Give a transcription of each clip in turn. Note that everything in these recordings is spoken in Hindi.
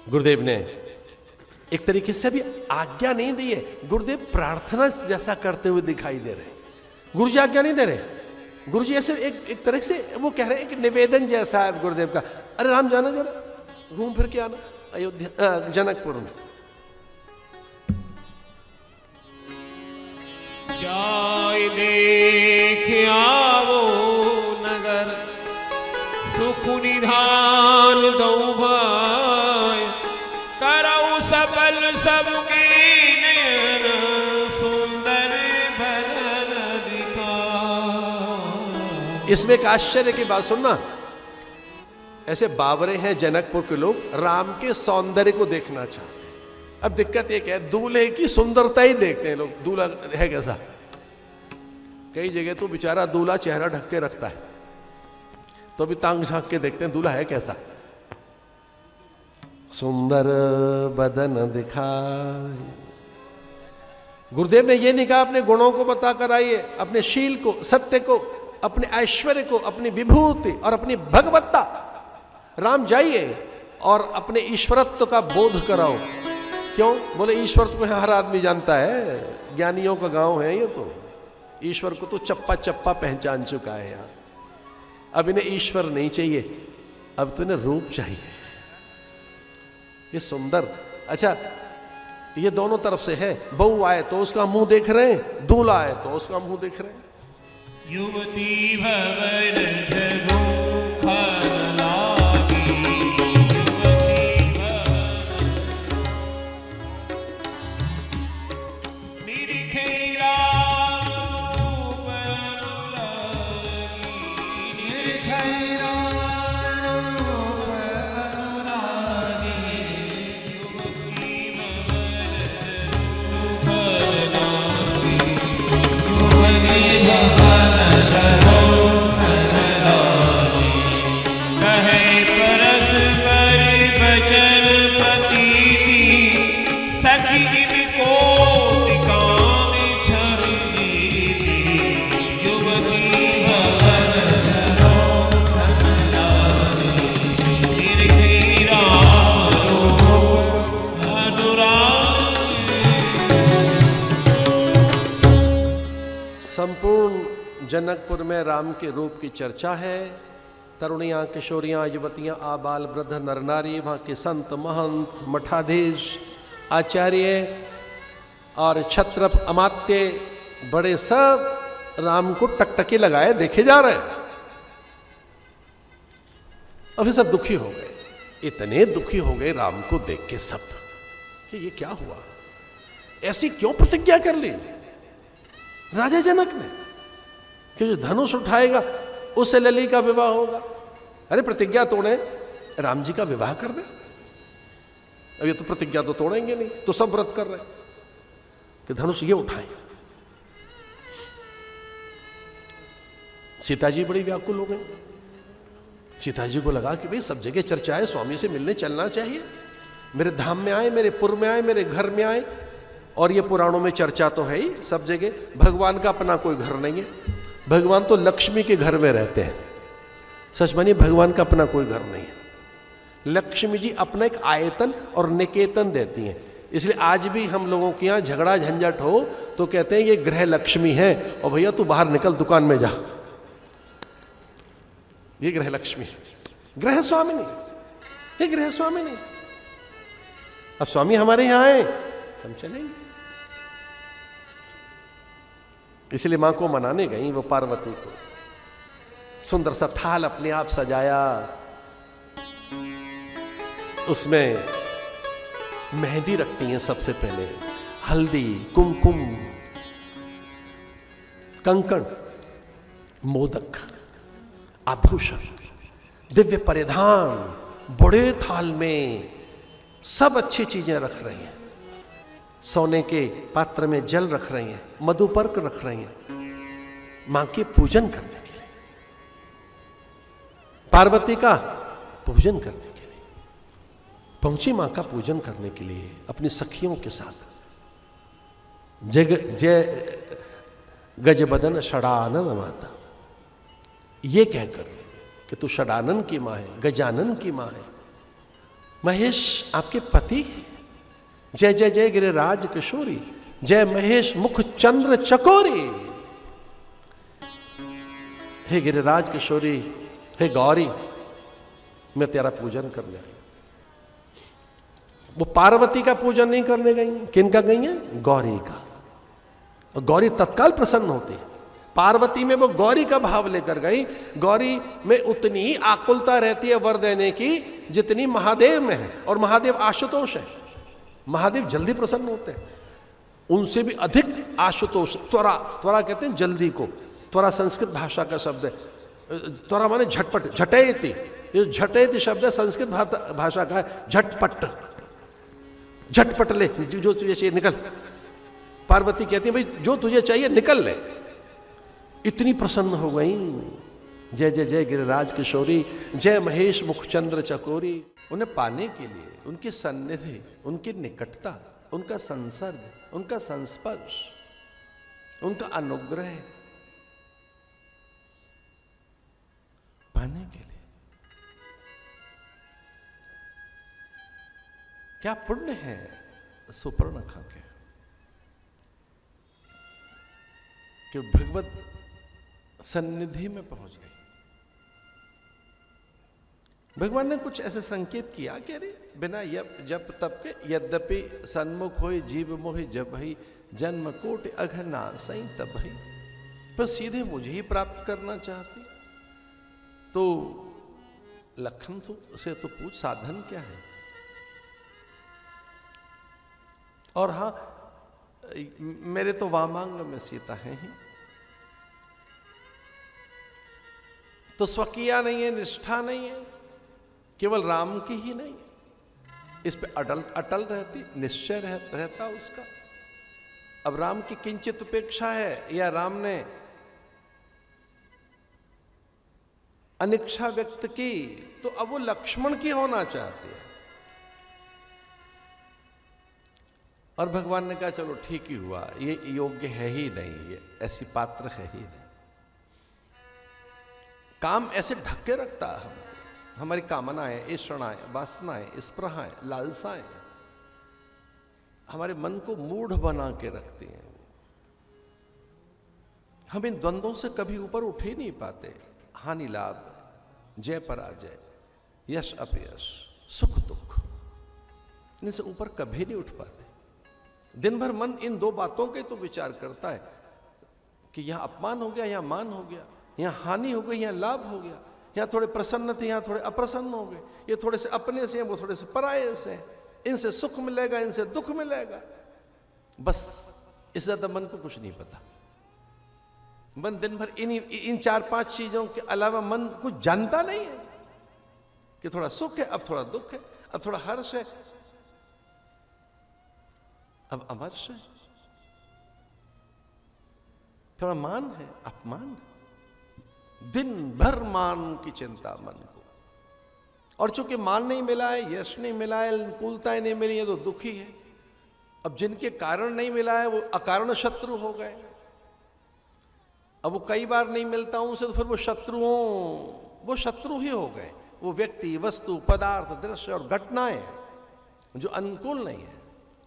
गुरुदेव ने एक तरीके से अभी आज्ञा नहीं दी है, गुरुदेव प्रार्थना जैसा करते हुए दिखाई दे रहे। गुरु जी आज्ञा नहीं दे रहे, गुरु जी ऐसे एक तरह से वो कह रहे हैं कि निवेदन जैसा है गुरुदेव का। अरे राम जाना जरा, घूम फिर के आना अयोध्या जनकपुर में। जाय देख आवो नगर, सुख निधान दो भाई, करऊ सबल सबके नयन, सुंदर भरन दिखाए। इसमें एक आश्चर्य की बात सुनना, ऐसे बावरे हैं जनकपुर के लोग, राम के सौंदर्य को देखना चाहते हैं। अब दिक्कत एक है, दूल्हे की सुंदरता ही देखते हैं लोग, दूल्हा है कैसा। कई जगह तो बेचारा दूल्हा चेहरा ढक के रखता है, तो भी तांग झांक के देखते हैं दूल्हा है कैसा। सुंदर बदन दिखाए, गुरुदेव ने ये नहीं कहा अपने गुणों को बताकर आइए, अपने शील को, सत्य को, अपने ऐश्वर्य को, अपनी विभूति और अपनी भगवत्ता। राम जाइए और अपने ईश्वरत्व का बोध कराओ। क्यों? बोले ईश्वर को हर आदमी जानता है, ज्ञानियों का गांव है ये तो, ईश्वर को तो चप्पा चप्पा पहचान चुका है यार। अब इन्हें ईश्वर नहीं चाहिए, अब तो इन्हें रूप चाहिए, ये सुंदर। अच्छा, ये दोनों तरफ से है, बहू आए तो उसका मुंह देख रहे हैं, दूल्हा आए तो उसका मुंह देख रहे हैं। युवती भवन संपूर्ण जनकपुर में राम के रूप की चर्चा है। तरुणियाँ, किशोरियाँ, युवतियाँ, आबाल वृद्ध नर नारी, वहाँ के संत महंत, मठाधीश, आचार्य और क्षत्रप अमात्य बड़े सब राम को टकटकी लगाए देखे जा रहे हैं। अभी सब दुखी हो गए, इतने दुखी हो गए राम को देख के सब कि ये क्या हुआ, ऐसी क्यों प्रतिज्ञा कर ली राजा जनक ने कि जो धनुष उठाएगा उससे लली का विवाह होगा। अरे प्रतिज्ञा तोड़े, राम जी का विवाह कर दे। अब ये तो प्रतिज्ञा तो तोड़ेंगे नहीं, तो सब व्रत कर रहे कि धनुष ये उठाए। सीता जी बड़ी व्याकुल हो गई। सीता जी को लगा कि भाई सब जगह चर्चा है, स्वामी से मिलने चलना चाहिए, मेरे धाम में आए, मेरे पुर में आए, मेरे घर में आए। और ये पुराणों में चर्चा तो है ही सब जगह, भगवान का अपना कोई घर नहीं है, भगवान तो लक्ष्मी के घर में रहते हैं। सच मानिए, भगवान का अपना कोई घर नहीं है। लक्ष्मी जी अपना एक आयतन और निकेतन देती हैं। इसलिए आज भी हम लोगों के यहाँ झगड़ा झंझट हो तो कहते हैं ये गृह लक्ष्मी है, और भैया तू बाहर निकल, दुकान में जा, ये गृह लक्ष्मी, गृह स्वामी नहीं, ये गृह स्वामी नहीं। अब स्वामी हमारे यहाँ आए, हम चलेंगे। इसलिए मां को मनाने गई वो पार्वती को, सुंदर सा थाल अपने आप सजाया, उसमें मेहंदी रखती हैं सबसे पहले, हल्दी, कुमकुम, कंकण, मोदक, आभूषण, दिव्य परिधान, बड़े थाल में सब अच्छी चीजें रख रही हैं। सोने के पात्र में जल रख रही हैं, मधुपर्क रख रही हैं, मां के पूजन करने के लिए, पार्वती का पूजन करने के लिए पहुंची। मां का पूजन करने के लिए अपनी सखियों के साथ जय गजबदन षडानन माता, ये कहकर कि तू षडानन की मां है, गजानन की मां है, महेश आपके पति हैं। जय जय जय गिरिराज किशोरी, जय महेश मुख चंद्र चकोरी। हे गिरिराज किशोरी, हे गौरी, मैं तेरा पूजन करने आई। वो पार्वती का पूजन नहीं करने गई, किनका गई है? गौरी का। और गौरी तत्काल प्रसन्न होती है। पार्वती में वो गौरी का भाव लेकर गई। गौरी में उतनी ही आकुलता रहती है वर देने की जितनी महादेव में है, और महादेव आशुतोष है। महादेव जल्दी प्रसन्न होते हैं, उनसे भी अधिक आशुतोष। त्वरा, त्वरा कहते हैं जल्दी को। त्वरा संस्कृत भाषा का शब्द है। त्वरा माने झटपट, झटेति। ये झटेति शब्द है संस्कृत भाषा का है, झटपट। झटपट ले, जो तुझे चाहिए निकल। पार्वती कहती है भाई जो तुझे चाहिए निकल ले। इतनी प्रसन्न हो गई। जय जय जय गिरिराज किशोरी, जय महेश मुखचंद्र चकोरी। उन्हें पाने के लिए उनकी सन्निधि, उनकी निकटता, उनका संसर्ग, उनका संस्पर्श, उनका अनुग्रह पाने के लिए क्या पुण्य है सुपर्णखा के कि भगवत सन्निधि में पहुंच गई। भगवान ने कुछ ऐसे संकेत किया कि अरे बिना जप तप के यद्यपि सन्मुख होई जीव मोहि जब ही जन्म कोटि अघना सही तब ही, पर सीधे मुझे ही प्राप्त करना चाहती तो लखन से तो पूछ साधन क्या है। और हाँ, मेरे तो वामांग में सीता है ही, तो स्वकीय नहीं है, निष्ठा नहीं है, केवल राम की ही नहीं, इस पे अटल रहती, निश्चय रहता उसका। अब राम की किंचित उपेक्षा है या राम ने अनिच्छा व्यक्त की, तो अब वो लक्ष्मण की होना चाहती है। और भगवान ने कहा चलो ठीक ही हुआ, ये योग्य है ही नहीं, ये ऐसी पात्र है ही नहीं। काम ऐसे ढके रखता है हमको, हमारी कामनाएं, इष्णाएं, वासनाएं, स्पृहाएं, लालसाएं हमारे मन को मूढ़ बना के रखती हैं। हम इन द्वंद्वों से कभी ऊपर उठ ही नहीं पाते। हानि लाभ, जय पराजय, यश अपयश, सुख दुख, इनसे ऊपर कभी नहीं उठ पाते। दिन भर मन इन दो बातों के तो विचार करता है कि यहां अपमान हो गया, यहां मान हो गया, यहां हानि हो गई, यहां लाभ हो गया, यहां थोड़े प्रसन्न थे, यहां थोड़े अप्रसन्न हो गए, ये थोड़े से अपने से हैं, वो थोड़े से पराये से हैं, इनसे सुख मिलेगा, इनसे दुख मिलेगा। बस इससे ज्यादा मन को कुछ नहीं पता। मन दिन भर इन 4-5 चीजों के अलावा मन कुछ जानता नहीं है कि थोड़ा सुख है, अब थोड़ा दुख है, अब थोड़ा हर्ष है, अब अमर्ष है, थोड़ा मान है, अपमान है। दिन भर मान की चिंता मन को। और चूंकि मान नहीं मिला है, यश नहीं मिला है, अनुकूलताएं नहीं मिली है, तो दुखी है। अब जिनके कारण नहीं मिला है वो अकारण शत्रु हो गए। अब वो कई बार नहीं मिलता उनसे, तो फिर वो शत्रु ही हो गए। वो व्यक्ति, वस्तु, पदार्थ, दृश्य और घटनाएं जो अनुकूल नहीं है।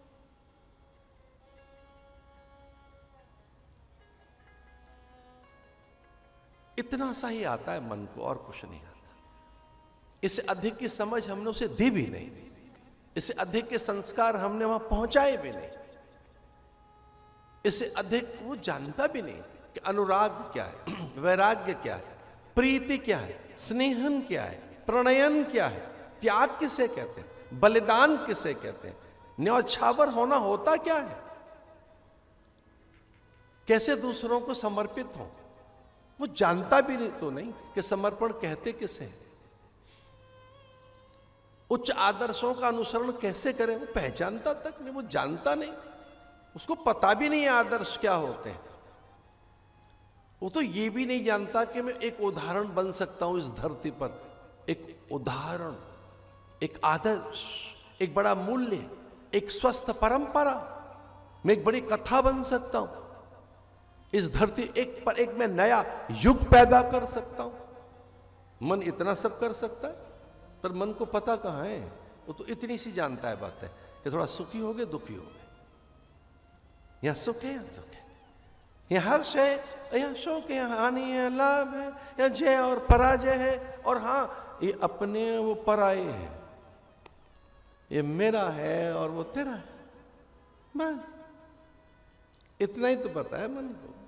इतना सा ही आता है मन को, और कुछ नहीं आता। इससे अधिक की समझ हमने उसे दी भी नहीं, इससे अधिक के संस्कार हमने वहां पहुंचाए भी नहीं, इससे अधिक वो जानता भी नहीं कि अनुराग क्या है, वैराग्य क्या है, प्रीति क्या है, स्नेहन क्या है, प्रणयन क्या है, त्याग किसे कहते हैं, बलिदान किसे कहते हैं, न्यौछावर होना होता क्या है, कैसे दूसरों को समर्पित हो, वो जानता भी नहीं तो नहीं कि समर्पण कहते किसे हैं। उच्च आदर्शों का अनुसरण कैसे करें, वो पहचानता तक नहीं, वो जानता नहीं, उसको पता भी नहीं है आदर्श क्या होते हैं। वो तो ये भी नहीं जानता कि मैं एक उदाहरण बन सकता हूं इस धरती पर, एक उदाहरण, एक आदर्श, एक बड़ा मूल्य, एक स्वस्थ परंपरा, मैं एक बड़ी कथा बन सकता हूं इस धरती एक पर एक मैं नया युग पैदा कर सकता हूं। मन इतना सब कर सकता है, पर मन को पता कहां है वो तो इतनी सी जानता है बात है कि थोड़ा सुखी हो गए दुखी हो गए, यहाँ सुख है यहाँ दुख है, यहाँ हर्ष है यहाँ शोक है, यहाँ हानि है लाभ है, यहाँ जय और पराजय है, और हाँ ये अपने वो पराये है, ये मेरा है और वो तेरा है, बस इतना ही तो पता है मन को।